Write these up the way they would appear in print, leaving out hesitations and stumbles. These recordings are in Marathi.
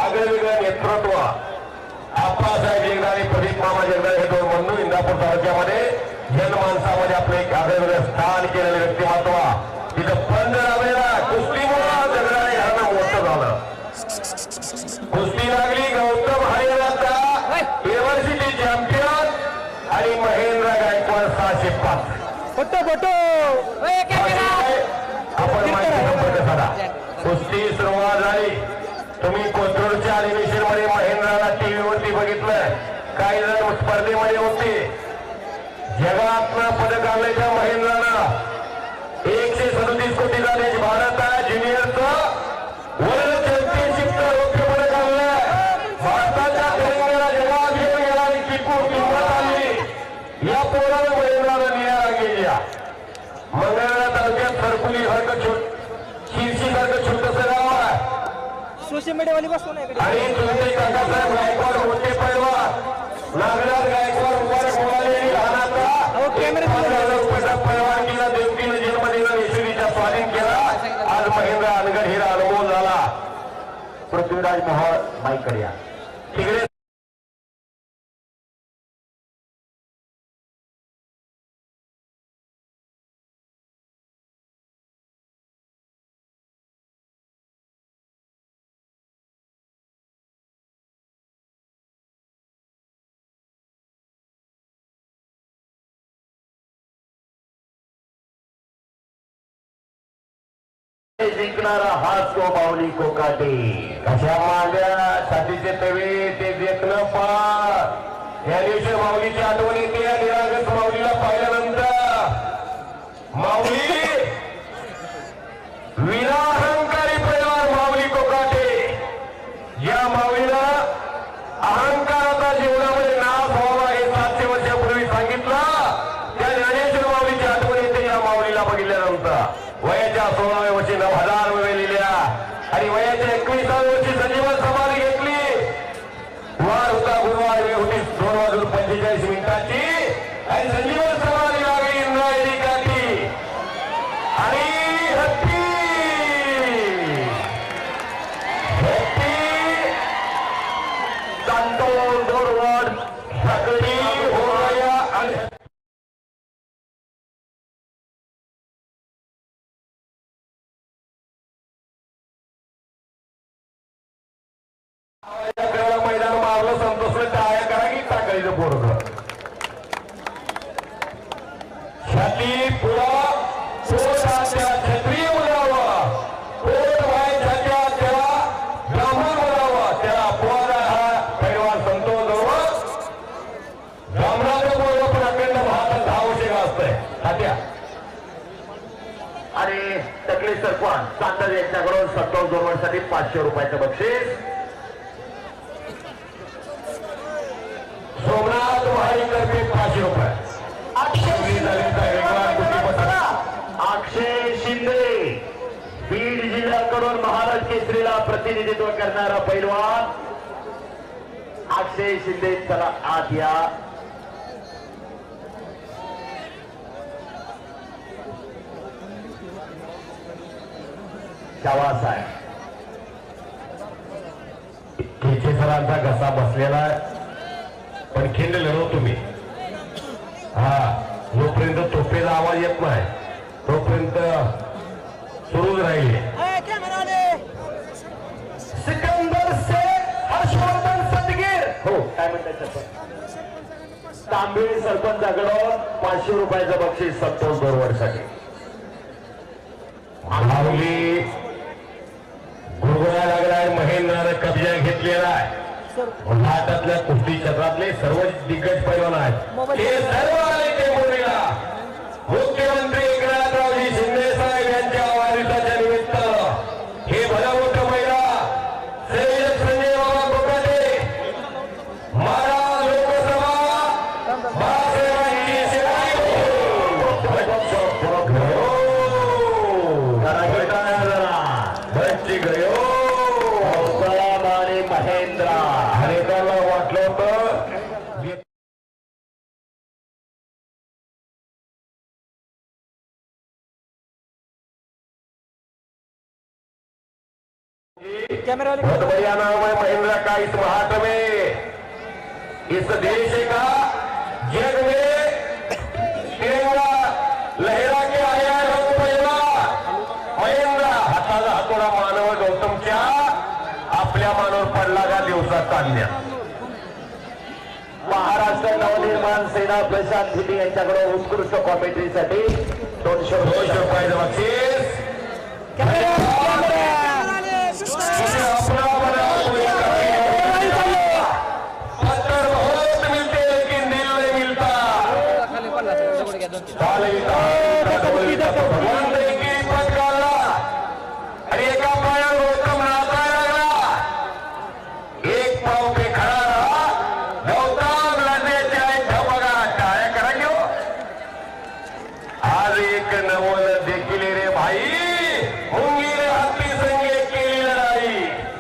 आगळेवेगळे नेतृत्व आप्पासाहेब जगदाळे आणि प्रदीप मामा जगदाळे हे दोन बंधू इंदापूर तालुक्यामध्ये जनमानसामध्ये आपले एक आगळेवेगळे स्थान केलेले व्यक्तिमत्व तिथं बंद लावलेला कुस्तीमुळे जगदाळे यांना मोठं झालं. कुस्ती लागली गौतम हरियाणाचा युनिव्हर्सिटी चॅम्पियन आणि महेंद्र गायकवाड 605. आपण माहिती संपर्क साधा. कुस्ती सुरुवात झाली. तुम्ही कोथरूडच्या अधिवेशन मध्ये महेंद्राला टीव्हीवरती बघितलं. काही जण स्पर्धेमध्ये होते. जगातनं पदक आणल्याच्या महेंद्रानं 137 कोटीचा देश भारत आहे. ज्युनियरचं वर्ल्ड चॅम्पियनशिपचं रौप्य पदक आणलंय. भारताच्या तिरंग्याला जगात घेऊन गेला आणि किंमत आणली. या पोरानं महेंद्रानं निळ्या केल्या. मंगळवेढा तालुक्यात सरकुली सारखं शिरशी सारखं छोटस गाव आहे. सोशल मीडियावाली बसतो ना आणि तुमचे काकासाहेब गायकवाड मोठे पैलवान नागराज गायकवाड मुबारक मुलाने लहानाचा 1,000 पैलवानकीला देवकीनं जन्म दिला. येशुरीच्या स्वाधीन केला. आज महेंद्र अनगड हिरा अनुभव झाला. पृथ्वीराज मोहोळ माईकडे या. तिकडे जिंकणारा हाच तो माऊली कोकाटे. कशा मांड्या छातीचे तवे ते देखणं पार. या दिवशी माऊलीची आठवण येते. या निरागस माऊलीला पाहिल्यानंतर माऊली विनाअहंकारी पैलवान माऊली कोकाटे. या माऊलीला अहंकाराचा जीवनामध्ये नाश व्हावा हे 700 वर्षापूर्वी सांगितलं. त्या ज्ञानेश्वर माऊलीची आठवण येते या माऊलीला बघितल्यानंतर. वयाच्या 16व्या वर्षी 9,000 मिळविलेल्या आणि वयाच्या 21व्या वर्षी संजीवन समाधी घेतली. वार होता गुरुवार वेळ होती 2:45 आणि संजीवन समाधी लागली इंद्रायणी काठी आणि हत्ती सांतो दोरवड सकडी होया आणि मैदान मारलं. संतोषला टाळ्या करा की टाकायचं पोरग छाती पुढा क्षत्रिय बोलावं. पोट व्हायच्या त्याला ब्राह्मण बोलावं. त्याला अपवाद हा पैलवान संतोष जवळ ब्राह्मणाचं पोरग पण अखंड भारतात 10 वर्षे असतंय. हात्या आणि टकले सरपंच चांदर यांच्याकडून संतोष जोरवडसाठी 500 रुपयाचं बक्षीस. सोमनाथ महाईतर्फे 500 रुपये. अक्षय शिंदे बीड जिल्ह्याकडून महाराष्ट्र केसरीला प्रतिनिधित्व करणारा पैलवान अक्षय शिंदे. चला आत या. शाबास आहे. केचे सरांचा घसा बसलेला आहे पण खिंड लढव तुम्ही. हा जोपर्यंत तोफेचा आवाज येत नाही तोपर्यंत सुरूच राहिले. सिकंदर से हर्षवर्धन सदगीर. हो काय म्हणतात सरपंच. तांबेळी सरपंचाकडून 500 रुपयाचं बक्षीस संतोष दोरवडसाठी. माऊली गुरगुळा लागलाय. महेंद्रानं कब्जा घेतलेला आहे. भारतातल्या कुस्ती क्षेत्रातले सर्व दिग्गज पैलवान आहेत. ते सर्व आले ते मुंबईला. मुख्यमंत्री एकनाथरावजी शिंदे साहेब यांच्या वाढदिवसाच्या निमित्त हे भलं मोठं महिला संयोजक संजय बाबा कोकाटे महाराज लोकसभा बाळासाहेबांची बच्ची गयो आणि महेंद्र. आणि त्याला वाटलं होतं कैमरा वाले बहुत बढ़िया नाम है महिंद्रा का। इस महाट में, इस देश का जग में तिरंगा लहरा के आया है पहिला महिंद्रा। हाताला हातोडा मानव गौतमच्या आपल्या मानावर पडला का दिवसात काढण्या। महाराष्ट्र नवनिर्माण सेना प्रशांत हिटी यांच्याकडे उत्कृष्ट कॉमेंट्रीसाठी 200 रुपयाचं बक्षीस। पत्थर बहुत मिलते लेकिन दिल नहीं मिलता। भगवान की पद काढला आणि एका पायावर गौतम नाचायला लागला। एक पाव पे खड़ा रहा गौतम लढण्याचे आहे बघा टाळ्या करा घेऊ। आज एक नवल देखील रे भाई मुंगीर हाती संगे केली लढाई।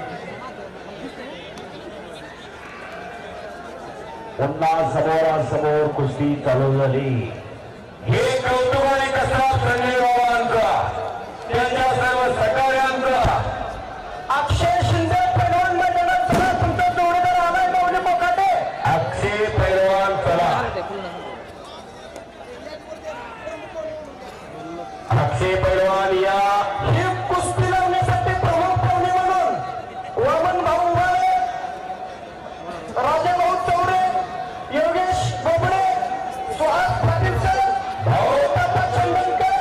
पुन्हा समोरासमोर कुस्ती चालू झाली। हे कौतुक आणि कसा संजय बाबांचा, त्यांच्या सर्व सहकार्यांचा। अक्षय शिंदे पैलवान मैदानात चला, तुमचा जोडीदार आलाय माऊली मोकाटे। अक्षय पैलवान चला। अक्षय पैलवान या। ही कुस्ती लावण्यासाठी प्रमुख पाहुणे म्हणून वामन भाऊ उभाळे, राजा भाऊ चौरे, योगेश बोबडे, सुहास पाटील सर, भाऊ चंदनकर,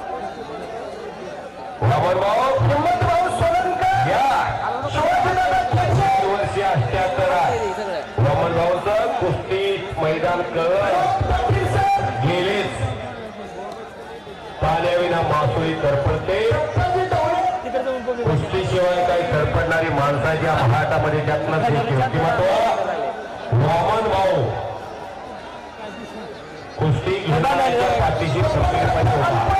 वामन भाऊ, हिम्मत भाऊ सोलनकर, या शिवाजीदादा खेचे, 278 आहे वामन भाऊचं कुस्ती मैदान कर पाटील सर, गेलेच पाण्याविना मासोळी तरपडते। संजय ढवळे, तिकडे जाऊन बघू. कुस्तीशिवाय काही तरपडणारी माणसाच्या महाटामध्ये त्यातनं ते व्यक्तिमत्व वामन भाऊ कुस्ती घेणाऱ्यांच्या पाठीशी प्रत्येकाचा होता।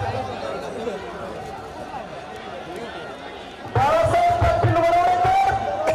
बाळासाहेब पाटील वरवडेकर,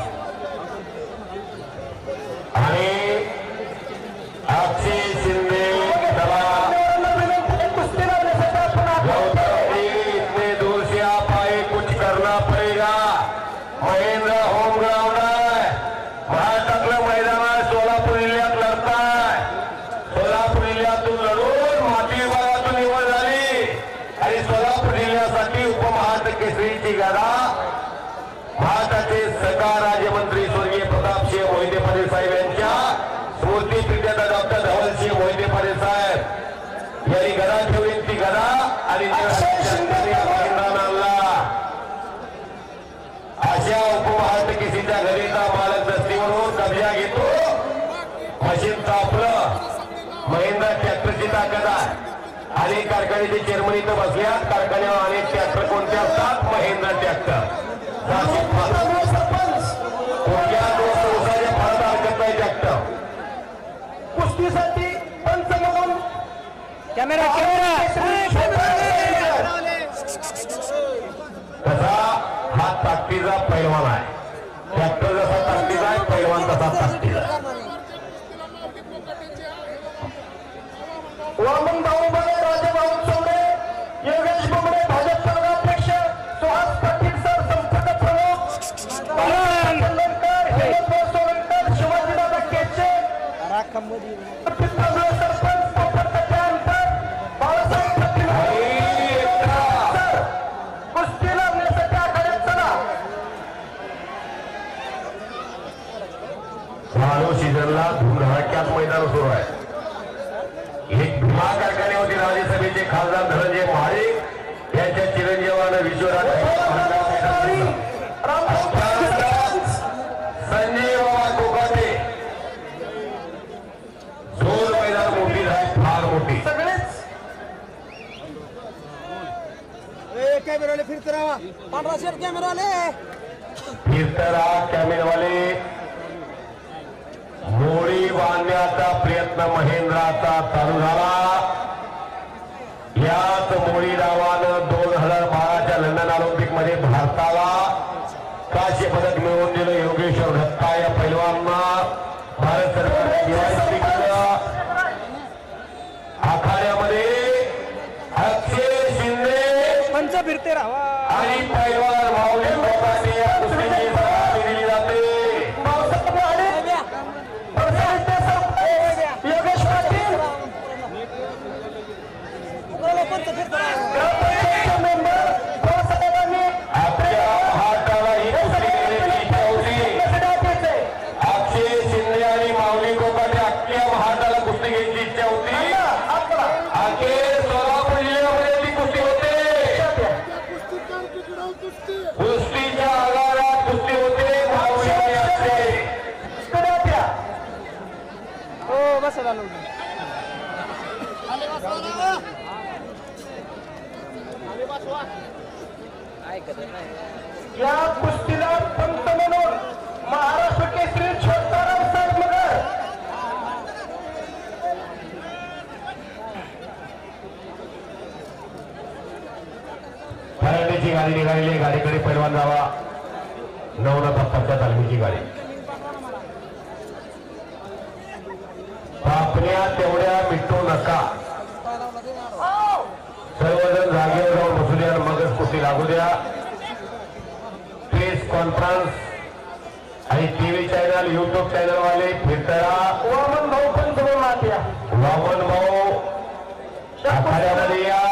आणि अक्षय शिंदे चला। कुस्ती लावण्यासाठी आपण गौतम जी, इतने दूर से आप आए, कुछ करना पड़ेगा। महेंद्र होम ग्राउंड है, महाराष्ट्रातलं मैदान आहे। सोलापूर जिल्ह्यात लढताय, सोलापूर जिल्ह्यातून लढून माती विभागातून निवड झाली आणि सोलापूर जिल्ह्यासाठी उपमहाराष्ट्र केसरीची गदा महाराष्ट्राचे सहकार राज्यमंत्री स्वर्गीय प्रतापसिंह मोहिते पाटील साहेब यांच्या स्मृती प्रित्यर्थ डॉक्टर धवलसिंह मोहिते पाटील साहेब यांनी गदा ठेवली। ती गदा आणि महिंद्रानं आणला। अशा उपमहाराष्ट्र केसरीच्या घरीचा मालक दस्तीवरून कब्जा घेतो। मशीन तापलं, महिंद्रा ट्रॅक्टरची ताकद आहे। अनेक कारखान्याचे चेअरमन इथं बसल्यात। कारखान्यावर अनेक ट्रॅक्टर कोणते असतात? महिंद्रा ट्रॅक्टर। सरपंच कोणत्या दोस्त उसाच्या फळात हरकत नाही ट्रॅक्टर। कुस्तीसाठी पंच म्हणून कॅमेरा तसा हा ताकदीचा पैलवान आहे। ट्रॅक्टर जसा ताकदीचा आहे, पैलवान तसा ताकदीचा आहे। वामन भाऊ उभाळे, राजा भाऊ चौरे, योगेश बोबडे, भाजप सर्वाध्यक्ष, सुहास पाटील सर, संपर्क प्रमुख, चंदनकर, हिम्मत भाऊ सोलनकर, शिवाजीदादा खेचे, राखमध्ये पिंपळगाव सरपंच, पोपटकट्टे अंतर, बाळासाहेब पाटील सर, कुस्ती लावण्यासाठी आखाड्यात चला। चालू सीझनला धुमधडाक्यात मैदान सुरू आहे। एक भीमा कारखाने होते राज्यसभेचे खासदार धनंजय महाडिक यांच्या चिरंजीवानं विश्वराज संजय बाबा कोकाटे। जोर मैदान मोठी आहे, फार मोठी। सगळेच कॅमेरा वाले फिरत राहा. पांढरा शर्ट कॅमेरा वाले फिरतरा कॅमेरावाले। मोडी बांधण्याचा प्रयत्न महेंद्राचा चालू झाला। याच मोडी डावानं 2012च्या लंडन ऑलिम्पिक मध्ये भारताला कांस्य पदक मिळवून दिलं। योगेश्वर दत्ता या पैलवांना भारत सरकारने निवासित केलं। आखाड्यामध्ये अक्षय शिंदे पंच फिरते राहा. आणि पैलवान माऊली कोकाटे या कुस्ती कुस्तीच्या आगारात कुस्ती होते धावणे असते. कड्यात्या हो बस झालं या कुस्तीला पंत म्हणून महाराष्ट्र केसरी छोटाराम साहेब मगर फरांडीची गाडी निघालेली. गाडीकडे पैलवान जावा. नवनाथ बाप्पाच्या तालमीची गाडी. बापण्या तेवढ्या मिटू नका. सर्वजण जागेवर जाऊन बसू द्या. मगच कुस्ती लागू द्या. प्रेस कॉन्फरन्स आणि टीव्ही चॅनल युट्यूब चॅनल वाले फिरतरा. वामन भाऊ पण जवळ मात्या वामन भाऊ आखाड्यामध्ये या.